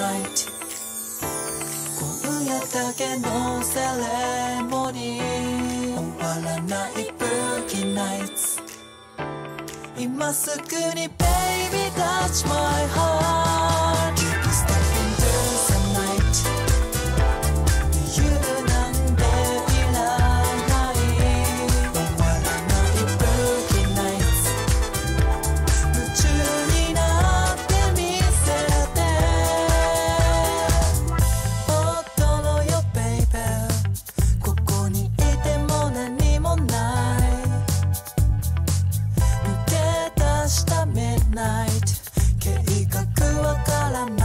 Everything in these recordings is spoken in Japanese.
night 今夜だけのセレモニー終わらない Boogie Nights 今すぐに Baby touch my heart Step into the night 理由なんていらない終わらない Boogie Nights 夢中になってみせて踊ろよ Baby ここにいても何もない抜け出した Midnight 計画わからない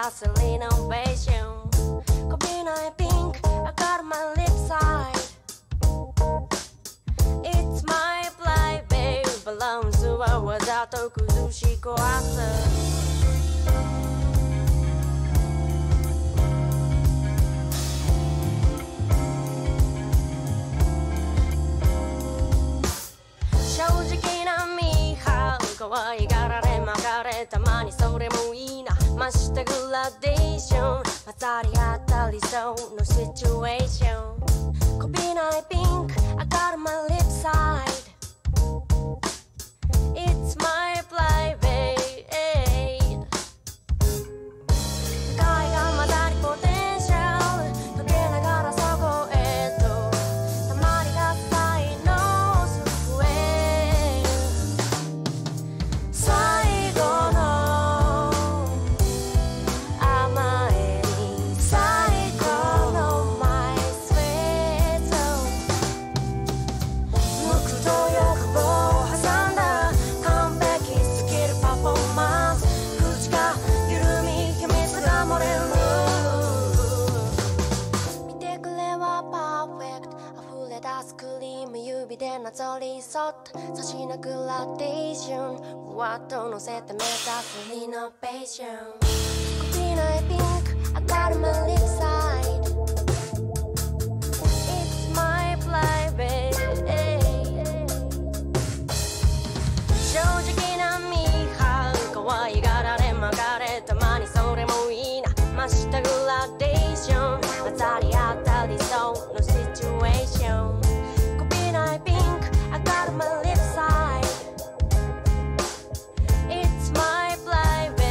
すリノベーションこびないピンク I got my lip side It's my private バランスはわざと崩し壊す正直なミーハー可愛がられ曲がれたまにそれもいいなましたグラデーション混ざり合った理想のシチュエーションこびないピンク I got my lip side It's my private 世界が混ざりポテンシャル溶けながらそこへとたまりが才能すえ最後の甘えに最高のマイスイート無垢と欲望を挟んだ完璧すぎるパフォーマンス口が緩み秘密が漏れる見てくれはパーフェクト溢れ出すクリーム指でなぞりそっと差しなグラデーションふわっと乗せて目指すリノベーションこびないピンク I got my lip side It's my private 正直なミーハー可愛がられ曲がれたまにそれもいいな真下グラデーション混ざり合った理想のシチュエーションこびないピンク I got my lip side It's my private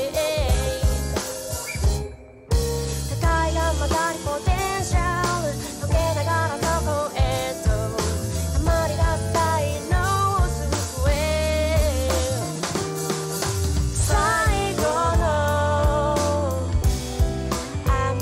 世界が混ざりポテンシャル溶けながらそこへとたまりが才能すえ最後の甘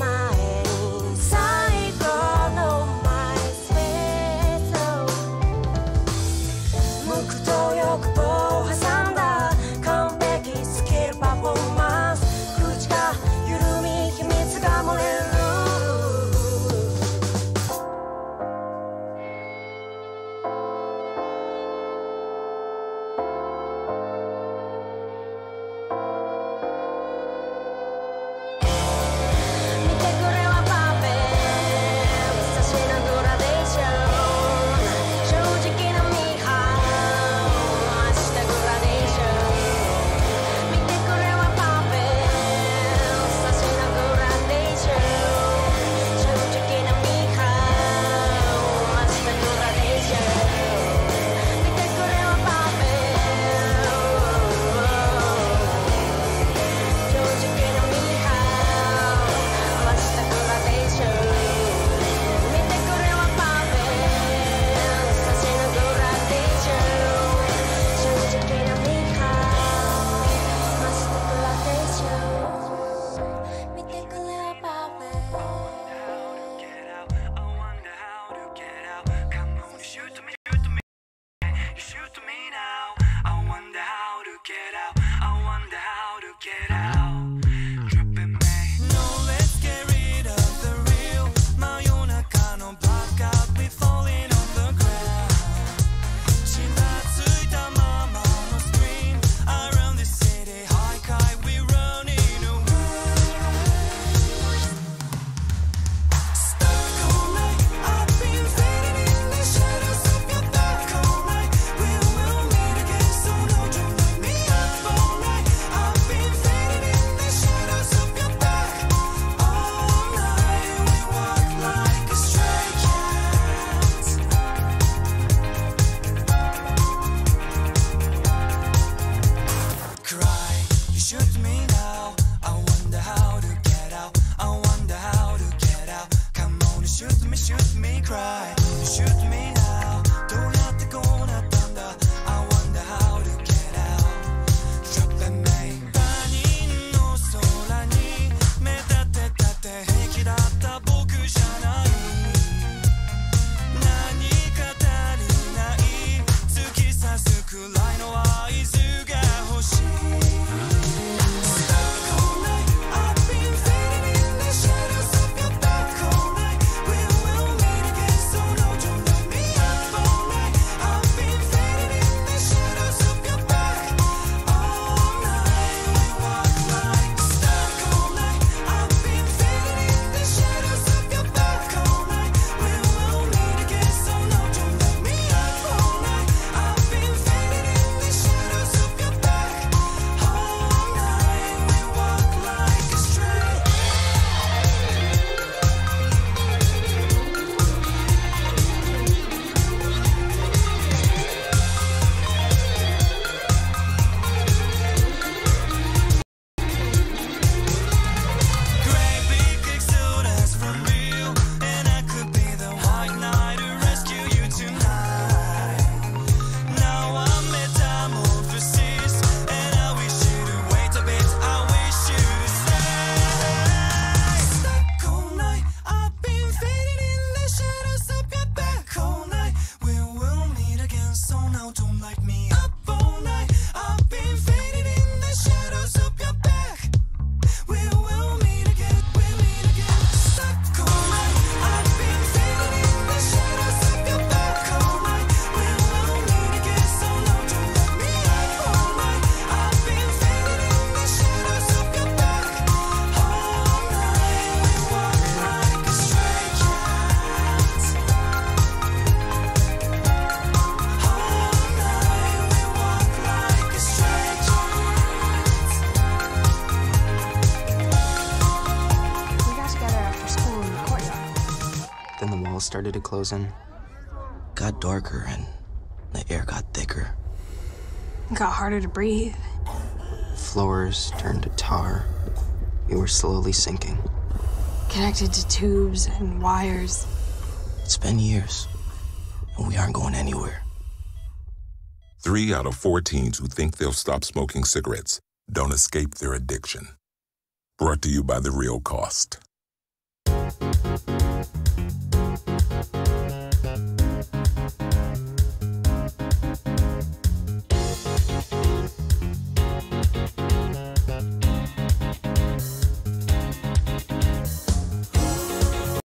walls started to close in. It got darker and the air got thicker. It got harder to breathe. Floors turned to tar. We were slowly sinking. Connected to tubes and wires. It's been years, and we aren't going anywhere. 3 out of 4 teens who think they'll stop smoking cigarettes don't escape their addiction. Brought to you by The Real Cost.